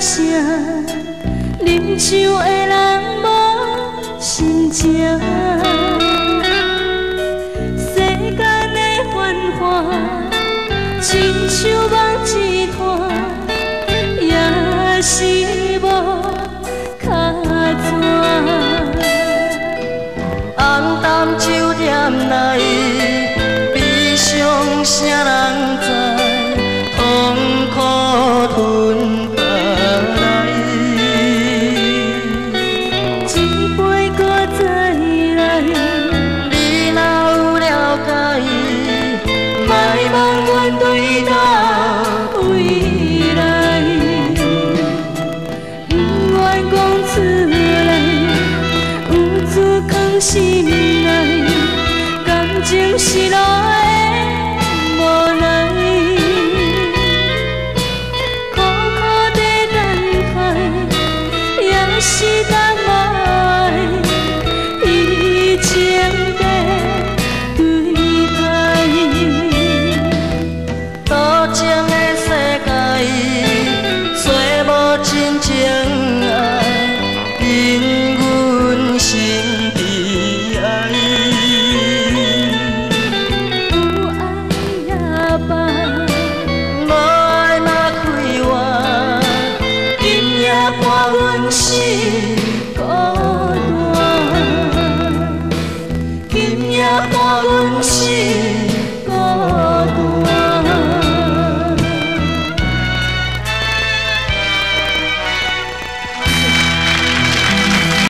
声，忍受的人无心情。世间的繁华，亲像梦一团，也是无卡纸。红淡酒店内，悲伤啥人知？痛苦吞下来，一杯搁再来。你若有了解，莫茫怨对待。